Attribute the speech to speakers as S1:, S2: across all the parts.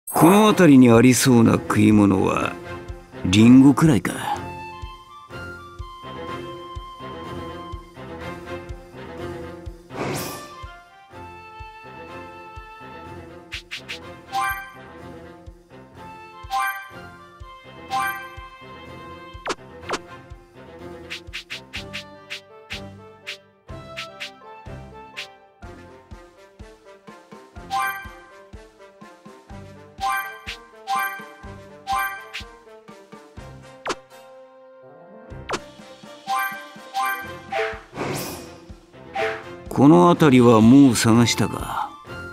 S1: この辺りにありそうな食い物はリンゴくらいか。この辺りはもう探したか。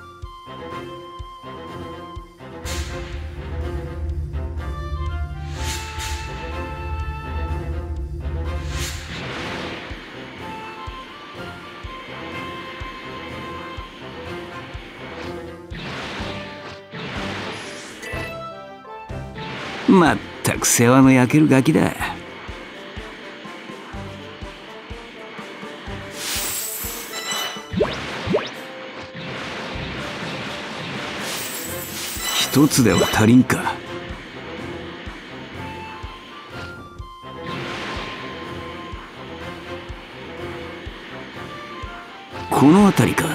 S1: まったく世話の焼けるガキだ。一つでは足りんか。この辺りか。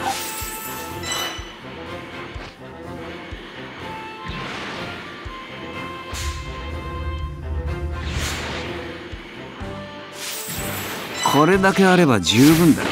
S1: これだけあれば十分だろう。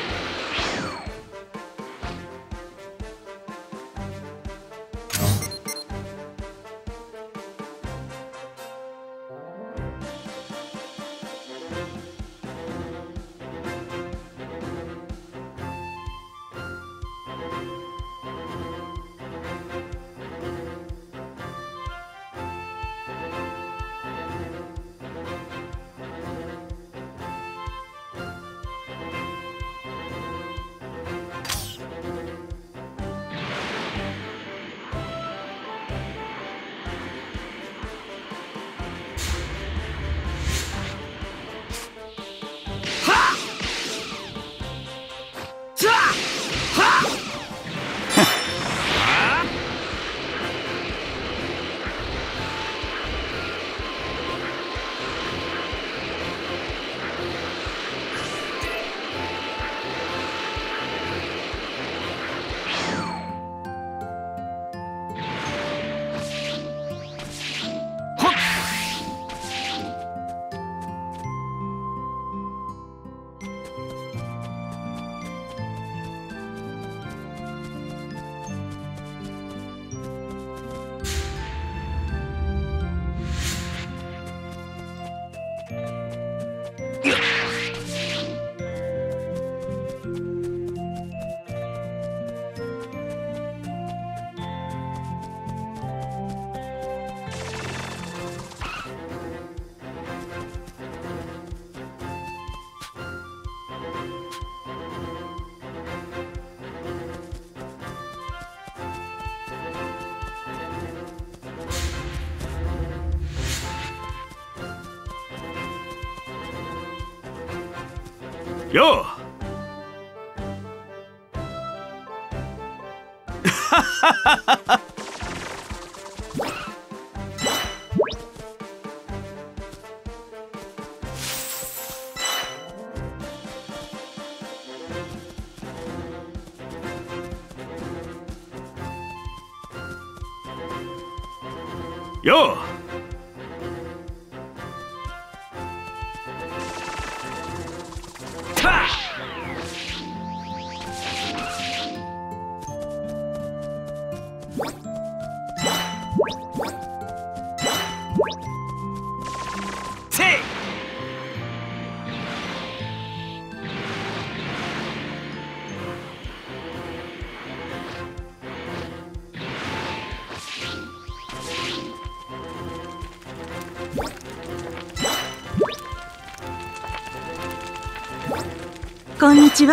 S1: ようよう
S2: こんにちは。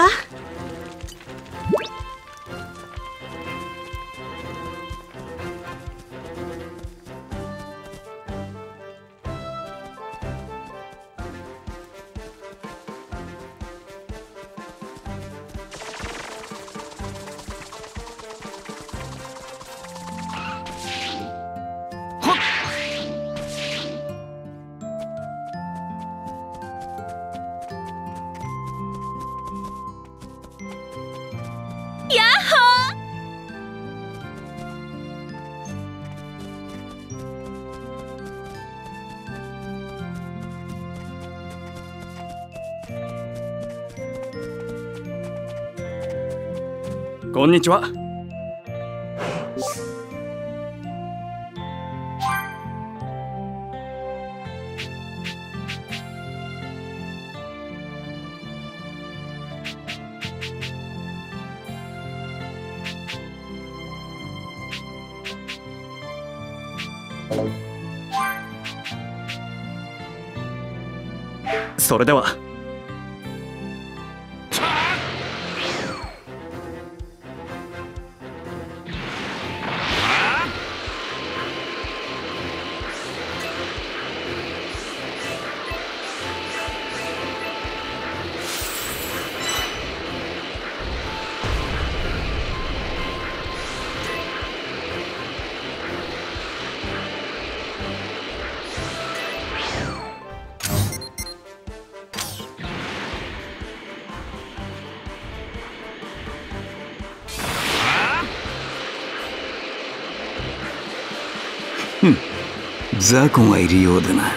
S2: こんにちは。それでは。
S1: 雑魚がいるようだな。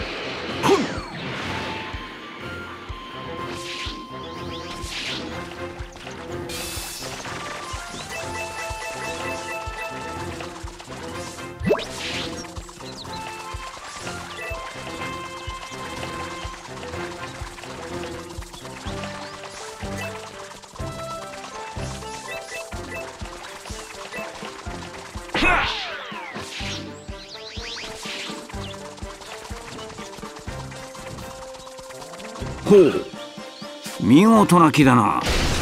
S1: ほう、見事な木だな。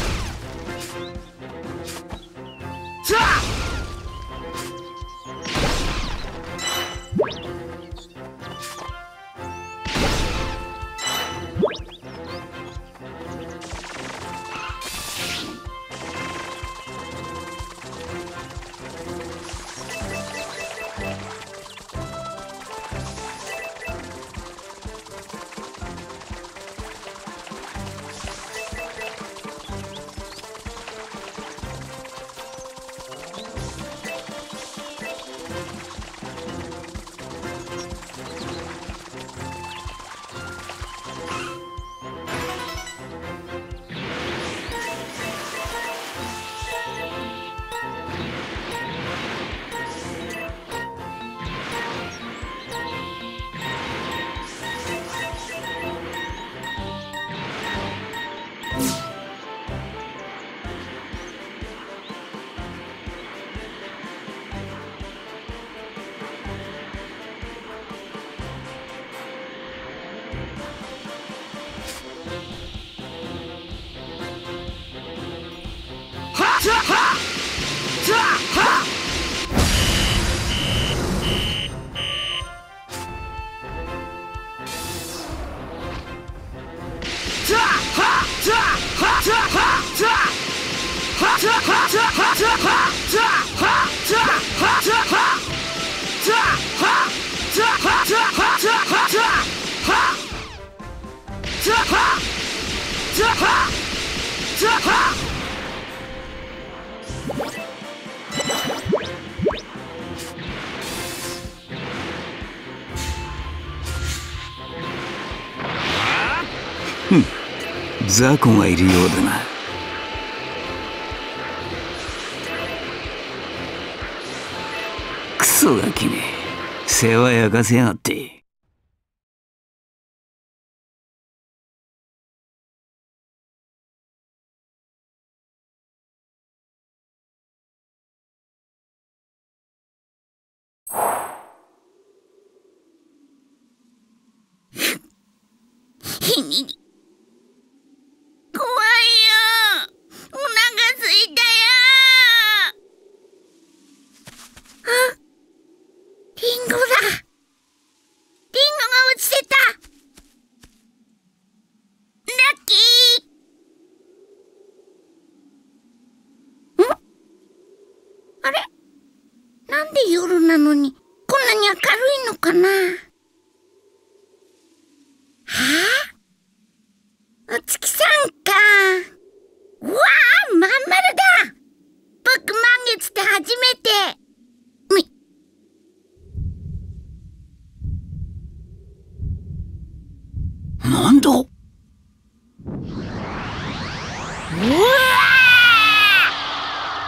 S1: 雑魚がいるようだな。クソガキめ、世話焼かせやがって。
S3: 夜なのにこんなに明るいのかな。はあ、お月さんか。うわあ、まん丸だ。僕満月って初めて。
S1: なんだ。うわ
S3: あ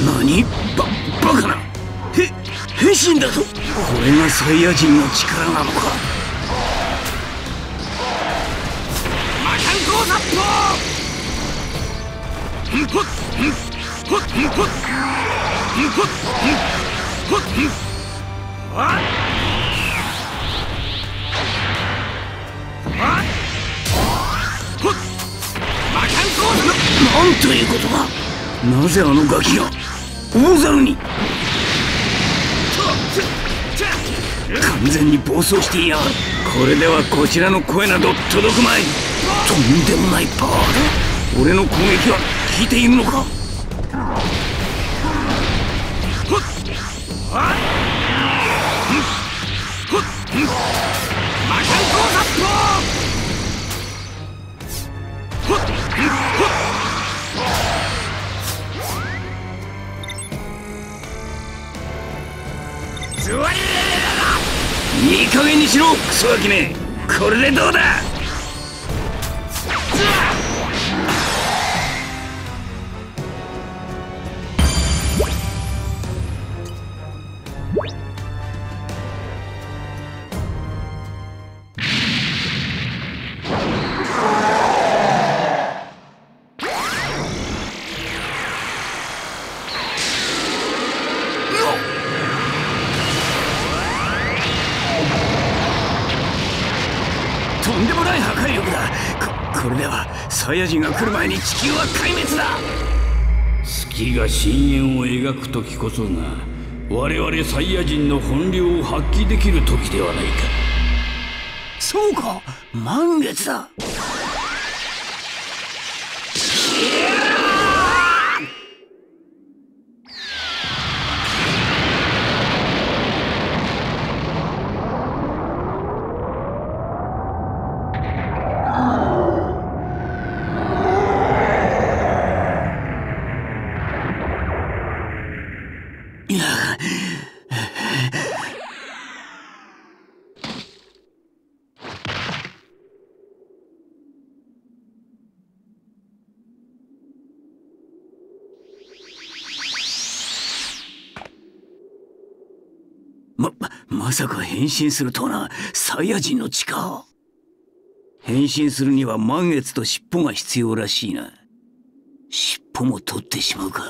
S1: 何？バカな。変身だと。これがサイヤ人の力なのか。魔漢光殺法。なんということだ。なぜあのガキが大猿に。完全に暴走していやがる。これではこちらの声など届くまい。とんでもないパワーだ。俺の攻撃は効いているのか。魔漢光殺法。いい加減にしろクソガキめ。これでどうだ。とんでもない破壊力だ。これではサイヤ人が来る前に地球は壊滅だ。
S2: 月が深淵を描く時こそが我々サイヤ人の本領を発揮できる時ではないか。
S1: そうか、満月だ。まさか変身するとはな。サイヤ人の血か。変身するには満月と尻尾が必要らしいな。尻尾も取ってしまうか。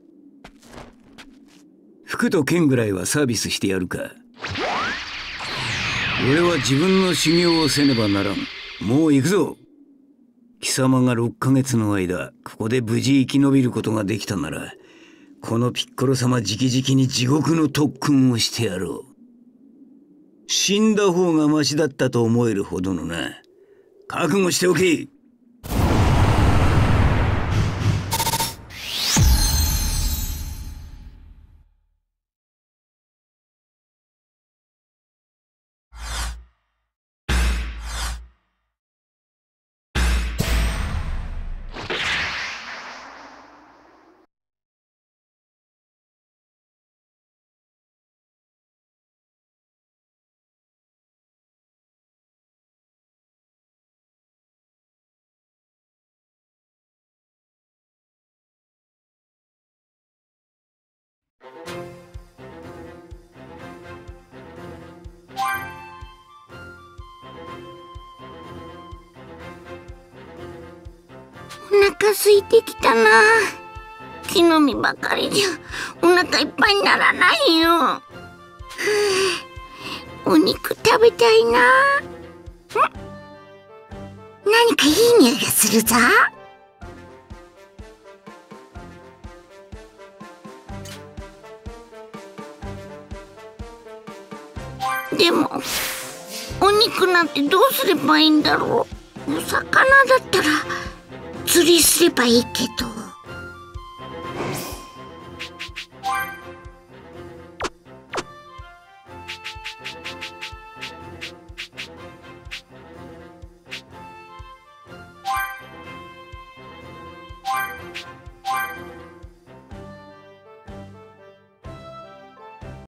S1: 服と剣ぐらいはサービスしてやるか。俺は自分の修行をせねばならん。もう行くぞ。貴様が6ヶ月の間ここで無事生き延びることができたなら、このピッコロ様直々に地獄の特訓をしてやろう。死んだ方がマシだったと思えるほどのな。覚悟しておけ。
S3: お腹空いてきたな。木の実ばかりじゃお腹いっぱいにならないよ。お肉食べたいな。何かいい匂いがするぞ。でもお肉なんてどうすればいいんだろう。お魚だったら釣りすればいいけど。